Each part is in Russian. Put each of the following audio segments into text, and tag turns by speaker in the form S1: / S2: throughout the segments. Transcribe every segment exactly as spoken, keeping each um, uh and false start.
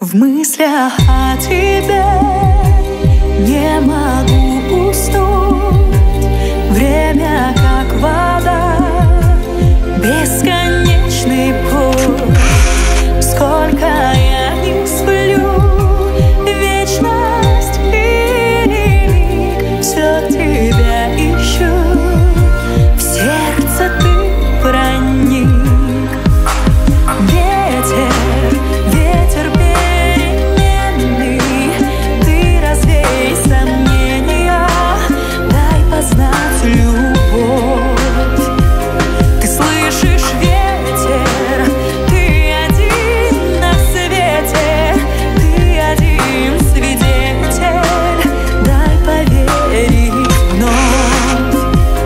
S1: В мыслях о тебе не могу уснуть. Время как вода, бесконечный путь. Сколько я не сплю, вечность или миг, все тебя ищу. В сердце ты проник. Ветер, ветер переменный, ты развей сомнения, дай познать любовь. Ты слышишь ветер, ты один на свете, ты один свидетель, дай поверить вновь.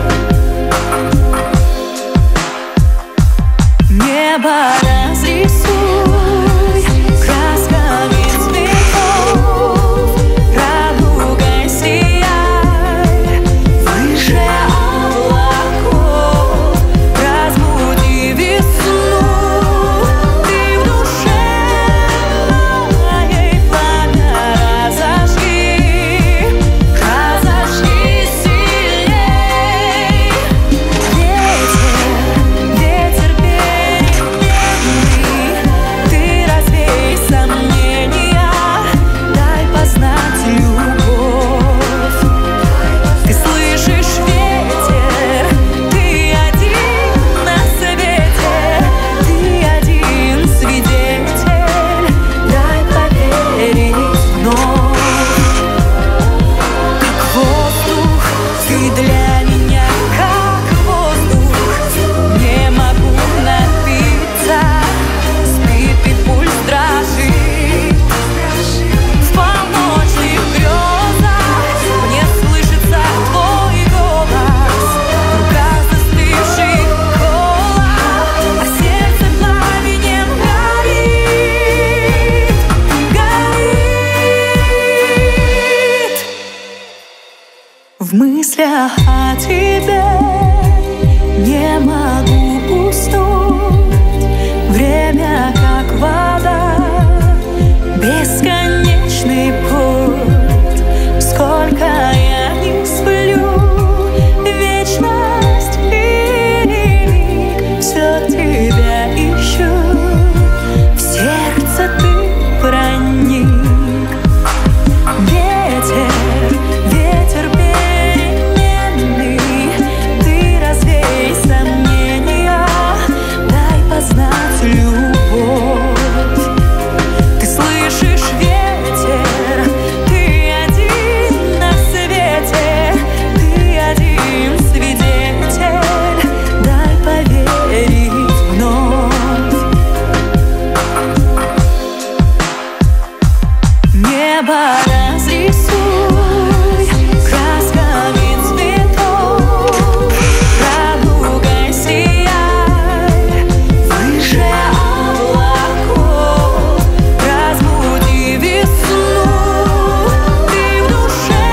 S1: Небо разрисуй красками цветов, радугой сияй выше облаков. Разбуди весну, ты в душе моей пламя разожги, разожги сильней. Ветер, ветер переменный, ты развей сомнения, дай познать любовь. Ты слышишь ветер, ты один на свете, ты один свидетель, дай поверить вновь. Как воздух, ты для меня как воздух, не могу напиться, спит и пульс дрожит. В полночных грезах мне слышится твой голос, в руках застывший холод, а сердце пламенем горит, горит. В мыслях о тебе не могу уснуть. Время как вода, бесконечный путь. Сколько я не сплю, вечность или миг, все тебя ищу. В сердце ты проник. Ветер, ветер переменный, ты развей сомнения, дай познать любовь. Ты слышишь ветер, ты один на свете, ты один свидетель, дай поверить вновь. Небо разрисуй красками цветов, радугой сияй выше облаков. Разбуди весну, ты в душе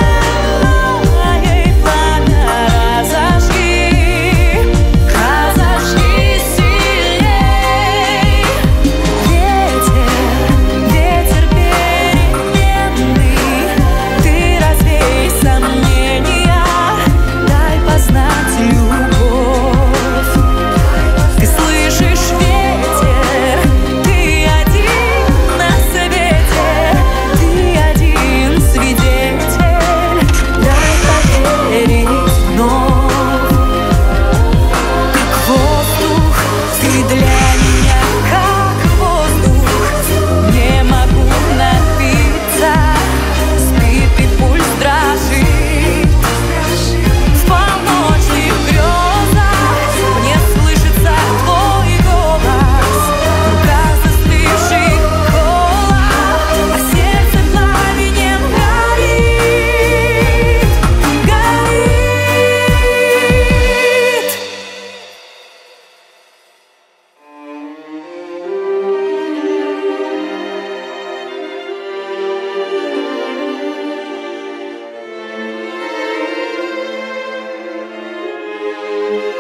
S1: моей пламя разожги, разожги сильней. Ветер, ветер переменный, ты развей сомнения, дай познать любовь. Ты слышишь ветер, ты один на свете, ты один свидетель, дай поверить вновь. Как воздух, ты для меня как воздух, не могу напиться, спит и пульс дрожит. В полночных грезах мне слышится твой голос, в руках застывший холод, а сердце пламенем горит, горит.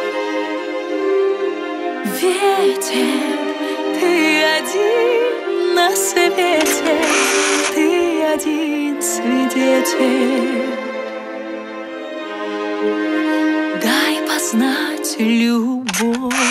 S1: Ветер, ты один на свете ты один свидетель. Дай познать любовь.